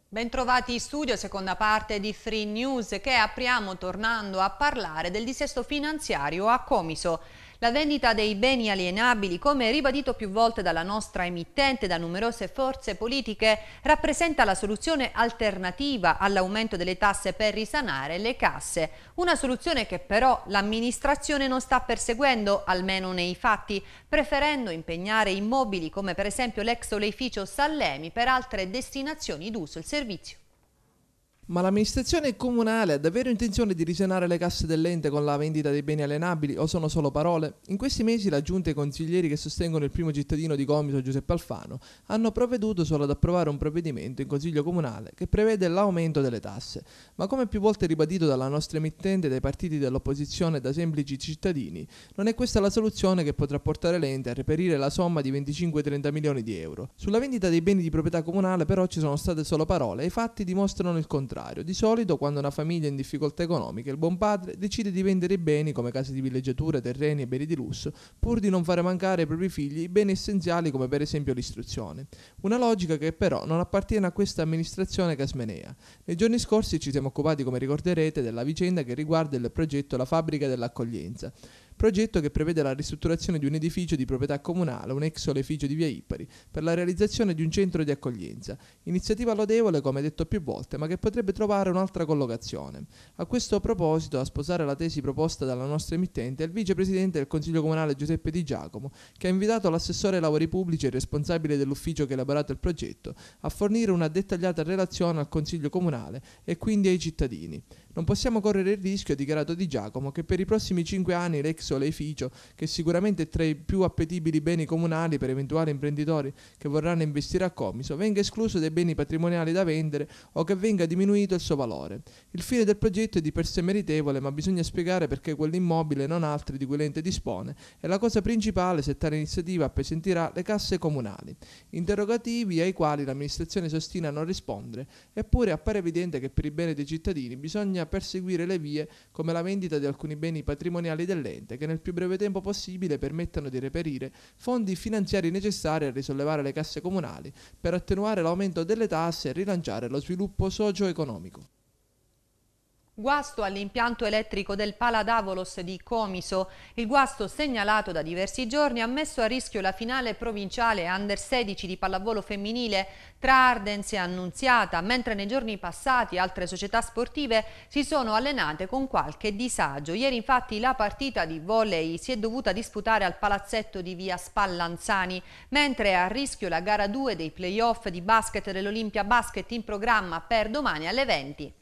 Bentrovati in studio, seconda parte di Free News che apriamo tornando a parlare del dissesto finanziario a Comiso. La vendita dei beni alienabili, come ribadito più volte dalla nostra emittente e da numerose forze politiche, rappresenta la soluzione alternativa all'aumento delle tasse per risanare le casse. Una soluzione che però l'amministrazione non sta perseguendo, almeno nei fatti, preferendo impegnare immobili come per esempio l'ex oleificio Sallemi per altre destinazioni d'uso il servizio. Ma l'amministrazione comunale ha davvero intenzione di risanare le casse dell'ente con la vendita dei beni alienabili o sono solo parole? In questi mesi la giunta e i consiglieri che sostengono il primo cittadino di Comiso, Giuseppe Alfano, hanno provveduto solo ad approvare un provvedimento in consiglio comunale che prevede l'aumento delle tasse. Ma come più volte ribadito dalla nostra emittente e dai partiti dell'opposizione e da semplici cittadini, non è questa la soluzione che potrà portare l'ente a reperire la somma di 25-30 milioni di euro. Sulla vendita dei beni di proprietà comunale però ci sono state solo parole e i fatti dimostrano il contrario. Di solito, quando una famiglia è in difficoltà economiche, il buon padre decide di vendere i beni come case di villeggiatura, terreni e beni di lusso, pur di non fare mancare ai propri figli i beni essenziali come per esempio l'istruzione. Una logica che però non appartiene a questa amministrazione casmenea. Nei giorni scorsi ci siamo occupati, come ricorderete, della vicenda che riguarda il progetto La Fabbrica dell'Accoglienza. Progetto che prevede la ristrutturazione di un edificio di proprietà comunale, un ex oleificio di via Ipari, per la realizzazione di un centro di accoglienza. Iniziativa lodevole, come detto più volte, ma che potrebbe trovare un'altra collocazione. A questo proposito, a sposare la tesi proposta dalla nostra emittente è il vicepresidente del Consiglio Comunale Giuseppe Di Giacomo, che ha invitato l'assessore ai lavori pubblici e responsabile dell'ufficio che ha elaborato il progetto a fornire una dettagliata relazione al Consiglio Comunale e quindi ai cittadini. Non possiamo correre il rischio, ha dichiarato Di Giacomo, che per i prossimi 5 anni l'ex oleificio, che sicuramente è tra i più appetibili beni comunali per eventuali imprenditori che vorranno investire a Comiso, venga escluso dai beni patrimoniali da vendere o che venga diminuito il suo valore. Il fine del progetto è di per sé meritevole, ma bisogna spiegare perché quell'immobile e non altri di cui l'ente dispone è la cosa principale se tale iniziativa appesantirà le casse comunali. Interrogativi ai quali l'amministrazione si ostina a non rispondere, eppure appare evidente che per il bene dei cittadini bisogna perseguire le vie come la vendita di alcuni beni patrimoniali dell'ente che nel più breve tempo possibile permettano di reperire fondi finanziari necessari a risollevare le casse comunali per attenuare l'aumento delle tasse e rilanciare lo sviluppo socio-economico. Guasto all'impianto elettrico del Paladavolos di Comiso. Il guasto, segnalato da diversi giorni, ha messo a rischio la finale provinciale Under 16 di pallavolo femminile tra Ardens e Annunziata, mentre nei giorni passati altre società sportive si sono allenate con qualche disagio. Ieri infatti la partita di volley si è dovuta disputare al palazzetto di via Spallanzani, mentre è a rischio la gara 2 dei playoff di basket dell'Olimpia Basket in programma per domani alle 20.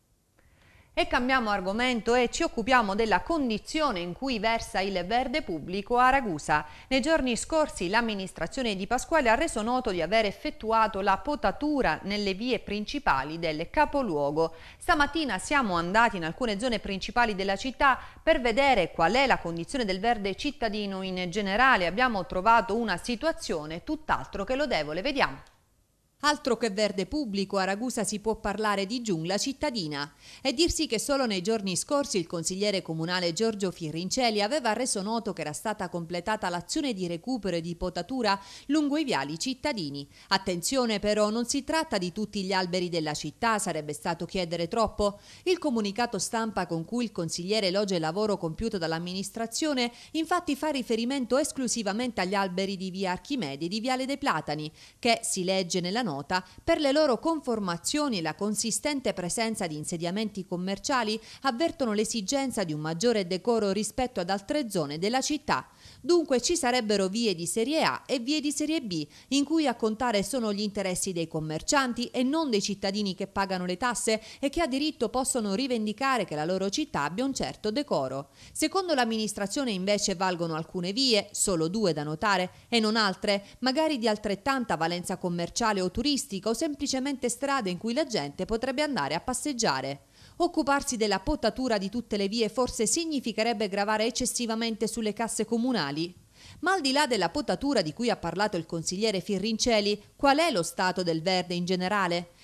E cambiamo argomento e ci occupiamo della condizione in cui versa il verde pubblico a Ragusa. Nei giorni scorsi l'amministrazione di Pasquale ha reso noto di aver effettuato la potatura nelle vie principali del capoluogo. Stamattina siamo andati in alcune zone principali della città per vedere qual è la condizione del verde cittadino in generale. Abbiamo trovato una situazione tutt'altro che lodevole. Vediamo. Altro che verde pubblico, a Ragusa si può parlare di giungla cittadina. E dirsi che solo nei giorni scorsi il consigliere comunale Giorgio Firrincelli aveva reso noto che era stata completata l'azione di recupero e di potatura lungo i viali cittadini. Attenzione però, non si tratta di tutti gli alberi della città, sarebbe stato chiedere troppo. Il comunicato stampa con cui il consigliere elogia il lavoro compiuto dall'amministrazione infatti fa riferimento esclusivamente agli alberi di via Archimede e di viale dei Platani, che, si legge nella nota, per le loro conformazioni e la consistente presenza di insediamenti commerciali avvertono l'esigenza di un maggiore decoro rispetto ad altre zone della città. Dunque ci sarebbero vie di serie A e vie di serie B, in cui a contare sono gli interessi dei commercianti e non dei cittadini che pagano le tasse e che a diritto possono rivendicare che la loro città abbia un certo decoro. Secondo l'amministrazione invece valgono alcune vie, solo 2 da notare, e non altre, magari di altrettanta valenza commerciale o turistica o semplicemente strade in cui la gente potrebbe andare a passeggiare. Occuparsi della potatura di tutte le vie forse significherebbe gravare eccessivamente sulle casse comunali? Ma al di là della potatura di cui ha parlato il consigliere Firrincelli, qual è lo stato del verde in generale?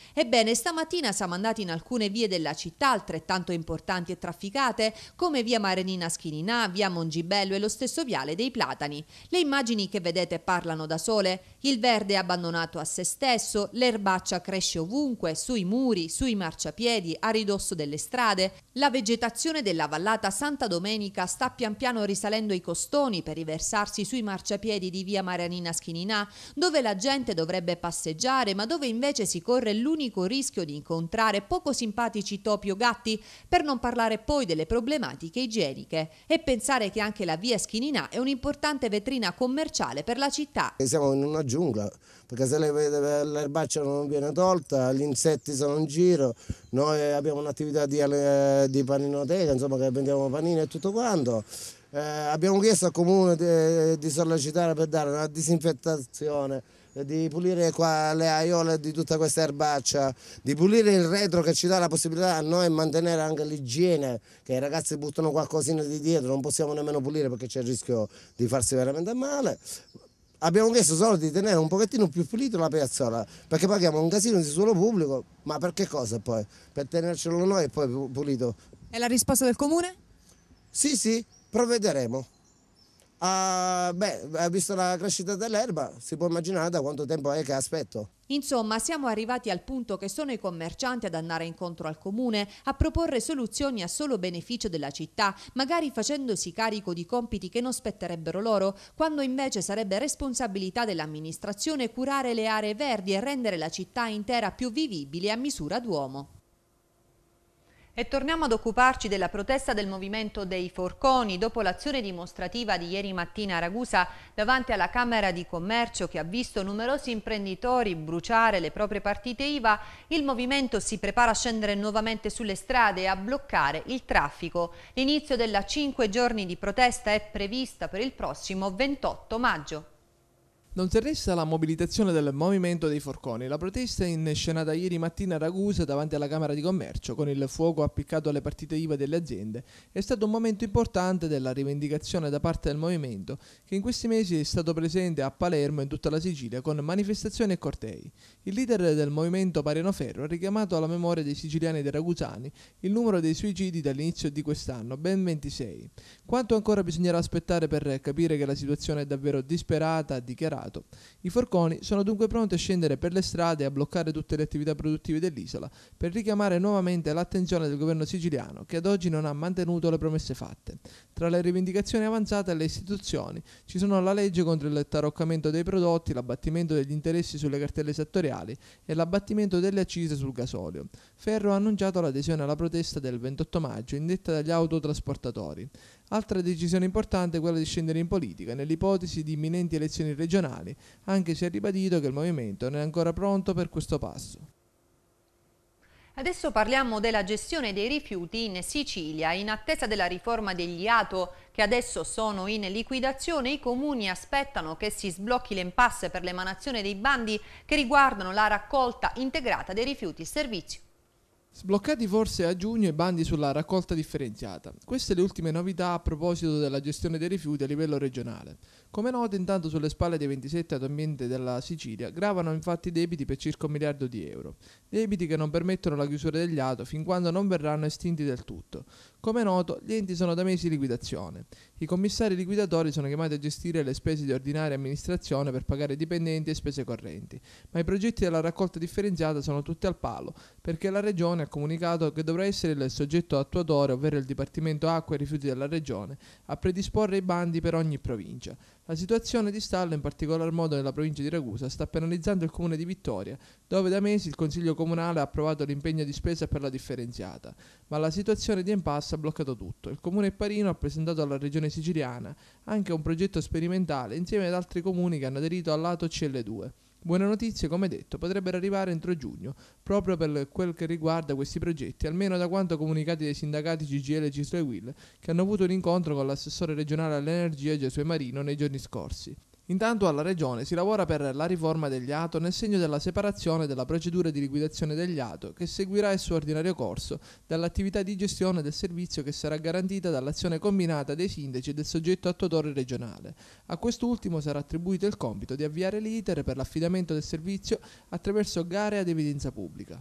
Ebbene, stamattina siamo andati in alcune vie della città altrettanto importanti e trafficate come via Marenina Schininà, via Mongibello e lo stesso viale dei Platani. Le immagini che vedete parlano da sole, il verde è abbandonato a se stesso, l'erbaccia cresce ovunque, sui muri, sui marciapiedi, a ridosso delle strade. La vegetazione della vallata Santa Domenica sta pian piano risalendo i costoni per riversarsi sui marciapiedi di via Marenina Schininà, dove la gente dovrebbe passeggiare, ma dove invece si corre l'unico rischio di incontrare poco simpatici topi o gatti, per non parlare poi delle problematiche igieniche. E pensare che anche la via Schininà è un'importante vetrina commerciale per la città. Siamo in una giungla, perché se l'erbaccia non viene tolta, gli insetti sono in giro, noi abbiamo un'attività di paninoteca, insomma, che vendiamo panini e tutto quanto. Abbiamo chiesto al comune di sollecitare per dare una disinfettazione, di pulire qua le aiole di tutta questa erbaccia, di pulire il retro che ci dà la possibilità a noi di mantenere anche l'igiene, che i ragazzi buttano qualcosina di dietro, non possiamo nemmeno pulire perché c'è il rischio di farsi veramente male. Abbiamo chiesto solo di tenere un pochettino più pulito la piazzola, perché paghiamo un casino di suolo pubblico, ma per che cosa poi? Per tenercelo noi e poi pulito. E la risposta del comune? Sì, provvederemo. Visto la crescita dell'erba, si può immaginare da quanto tempo è che aspetto. Insomma, siamo arrivati al punto che sono i commercianti ad andare incontro al comune, a proporre soluzioni a solo beneficio della città, magari facendosi carico di compiti che non spetterebbero loro, quando invece sarebbe responsabilità dell'amministrazione curare le aree verdi e rendere la città intera più vivibile a misura d'uomo. E torniamo ad occuparci della protesta del movimento dei Forconi dopo l'azione dimostrativa di ieri mattina a Ragusa davanti alla Camera di Commercio, che ha visto numerosi imprenditori bruciare le proprie partite IVA. Il movimento si prepara a scendere nuovamente sulle strade e a bloccare il traffico. L'inizio della 5 giorni di protesta è prevista per il prossimo 28 maggio. Non si arresta la mobilitazione del movimento dei Forconi. La protesta è inscenata ieri mattina a Ragusa davanti alla Camera di Commercio con il fuoco appiccato alle partite IVA delle aziende. È stato un momento importante della rivendicazione da parte del movimento, che in questi mesi è stato presente a Palermo e in tutta la Sicilia con manifestazioni e cortei. Il leader del movimento, Mariano Ferro, ha richiamato alla memoria dei siciliani e dei ragusani il numero dei suicidi dall'inizio di quest'anno, ben 26. Quanto ancora bisognerà aspettare per capire che la situazione è davvero disperata, ha dichiarato. I Forconi sono dunque pronti a scendere per le strade e a bloccare tutte le attività produttive dell'isola per richiamare nuovamente l'attenzione del governo siciliano, che ad oggi non ha mantenuto le promesse fatte. Tra le rivendicazioni avanzate alle istituzioni ci sono la legge contro il taroccamento dei prodotti, l'abbattimento degli interessi sulle cartelle esattoriali e l'abbattimento delle accise sul gasolio. Ferro ha annunciato l'adesione alla protesta del 28 maggio indetta dagli autotrasportatori. Altra decisione importante è quella di scendere in politica, nell'ipotesi di imminenti elezioni regionali, anche se ha ribadito che il movimento non è ancora pronto per questo passo. Adesso parliamo della gestione dei rifiuti in Sicilia. In attesa della riforma degli ATO, che adesso sono in liquidazione, i comuni aspettano che si sblocchi l'impasse per l'emanazione dei bandi che riguardano la raccolta integrata dei rifiuti servizio. Sbloccati forse a giugno i bandi sulla raccolta differenziata. Queste le ultime novità a proposito della gestione dei rifiuti a livello regionale. Come noto, intanto sulle spalle dei 27 ad ambiente della Sicilia gravano infatti debiti per circa 1 miliardo di euro. Debiti che non permettono la chiusura degli ATO fin quando non verranno estinti del tutto. Come noto, gli enti sono da mesi in liquidazione. I commissari liquidatori sono chiamati a gestire le spese di ordinaria amministrazione per pagare dipendenti e spese correnti, ma i progetti della raccolta differenziata sono tutti al palo, perché la Regione ha comunicato che dovrà essere il soggetto attuatore, ovvero il Dipartimento Acqua e Rifiuti della Regione, a predisporre i bandi per ogni provincia. La situazione di stallo, in particolar modo nella provincia di Ragusa, sta penalizzando il comune di Vittoria, dove da mesi il Consiglio Comunale ha approvato l'impegno di spesa per la differenziata, ma la situazione di impasse ha bloccato tutto. Il comune Parino ha presentato alla Regione Siciliana anche un progetto sperimentale insieme ad altri comuni che hanno aderito al lato CL2. Buone notizie, come detto, potrebbero arrivare entro giugno, proprio per quel che riguarda questi progetti, almeno da quanto comunicati dai sindacati CGIL, CISL e UIL, che hanno avuto un incontro con l'assessore regionale all'energia Giosuè Marino nei giorni scorsi. Intanto alla Regione si lavora per la riforma degli ATO nel segno della separazione della procedura di liquidazione degli ATO, che seguirà il suo ordinario corso, dall'attività di gestione del servizio che sarà garantita dall'azione combinata dei sindaci e del soggetto attuatore regionale. A quest'ultimo sarà attribuito il compito di avviare l'iter per l'affidamento del servizio attraverso gare ad evidenza pubblica.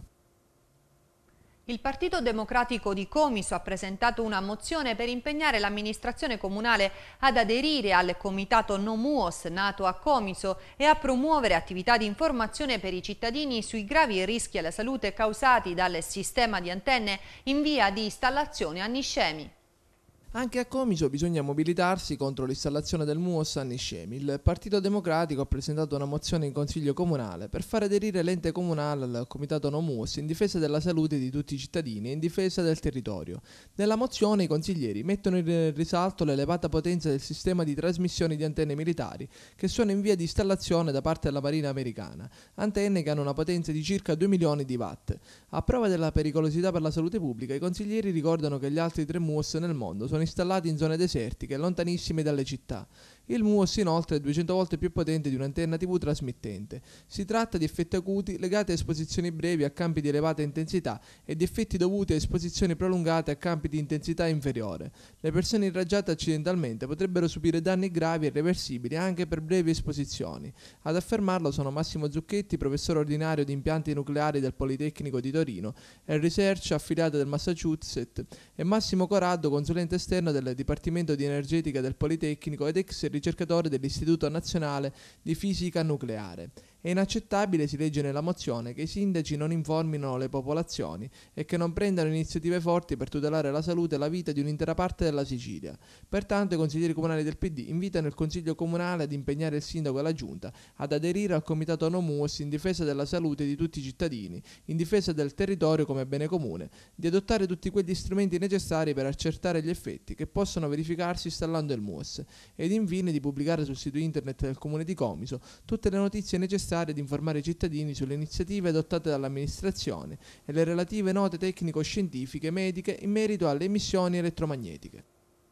Il Partito Democratico di Comiso ha presentato una mozione per impegnare l'amministrazione comunale ad aderire al comitato NoMuos nato a Comiso e a promuovere attività di informazione per i cittadini sui gravi rischi alla salute causati dal sistema di antenne in via di installazione a Niscemi. Anche a Comiso bisogna mobilitarsi contro l'installazione del MUOS a Niscemi. Il Partito Democratico ha presentato una mozione in Consiglio Comunale per far aderire l'ente comunale al Comitato NoMuOS in difesa della salute di tutti i cittadini e in difesa del territorio. Nella mozione i consiglieri mettono in risalto l'elevata potenza del sistema di trasmissione di antenne militari che sono in via di installazione da parte della Marina americana, antenne che hanno una potenza di circa 2 milioni di watt. A prova della pericolosità per la salute pubblica, i consiglieri ricordano che gli altri 3 MUOS nel mondo sono installati in zone desertiche, lontanissime dalle città. Il MUOS inoltre è 200 volte più potente di un'antenna TV trasmittente. Si tratta di effetti acuti legati a esposizioni brevi a campi di elevata intensità e di effetti dovuti a esposizioni prolungate a campi di intensità inferiore. Le persone irraggiate accidentalmente potrebbero subire danni gravi e irreversibili anche per brevi esposizioni. Ad affermarlo sono Massimo Zucchetti, professore ordinario di impianti nucleari del Politecnico di Torino e Research affiliato del Massachusetts, e Massimo Corrado, consulente esterno del Dipartimento di Energetica del Politecnico ed ex ricercatore dell'Istituto Nazionale di Fisica Nucleare. È inaccettabile, si legge nella mozione, che i sindaci non informino le popolazioni e che non prendano iniziative forti per tutelare la salute e la vita di un'intera parte della Sicilia. Pertanto i consiglieri comunali del PD invitano il Consiglio Comunale ad impegnare il sindaco e la Giunta ad aderire al Comitato NoMuOS in difesa della salute di tutti i cittadini, in difesa del territorio come bene comune, di adottare tutti quegli strumenti necessari per accertare gli effetti che possono verificarsi installando il MUOS, ed infine di pubblicare sul sito internet del Comune di Comiso tutte le notizie necessarie di informare i cittadini sulle iniziative adottate dall'amministrazione e le relative note tecnico-scientifiche mediche in merito alle emissioni elettromagnetiche.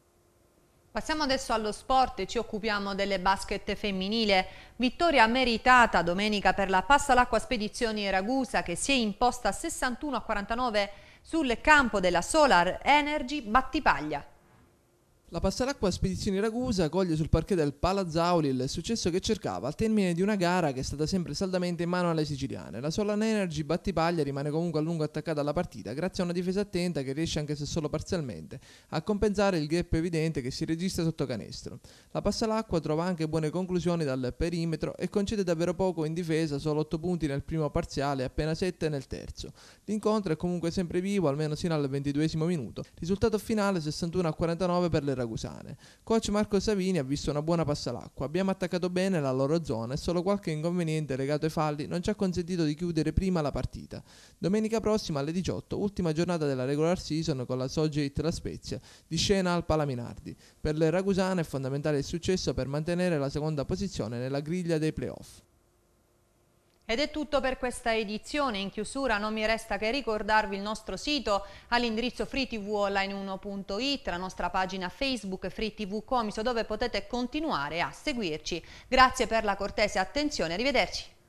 Passiamo adesso allo sport e ci occupiamo delle basket femminile. Vittoria meritata domenica per la Passalacqua Spedizioni Ragusa che si è imposta 61-49 sul campo della Solar Energy Battipaglia. La Passalacqua Spedizioni Ragusa coglie sul parquet del Palazzauli il successo che cercava al termine di una gara che è stata sempre saldamente in mano alle siciliane. La Solar Energy Battipaglia rimane comunque a lungo attaccata alla partita grazie a una difesa attenta che riesce, anche se solo parzialmente, a compensare il gap evidente che si registra sotto canestro. La Passalacqua trova anche buone conclusioni dal perimetro e concede davvero poco in difesa, solo 8 punti nel primo parziale e appena 7 nel terzo. L'incontro è comunque sempre vivo, almeno sino al 22esimo minuto. Risultato finale 61-49 per le ragusane. Coach Marco Savini ha visto una buona Passalacqua. Abbiamo attaccato bene la loro zona e solo qualche inconveniente legato ai falli non ci ha consentito di chiudere prima la partita. Domenica prossima alle 18, ultima giornata della regular season con la Sogeit La Spezia, di scena al Palaminardi. Per le ragusane è fondamentale il successo per mantenere la seconda posizione nella griglia dei playoff. Ed è tutto per questa edizione. In chiusura non mi resta che ricordarvi il nostro sito all'indirizzo freetvonline1.it, la nostra pagina Facebook Free TV Comiso, dove potete continuare a seguirci. Grazie per la cortese attenzione, arrivederci.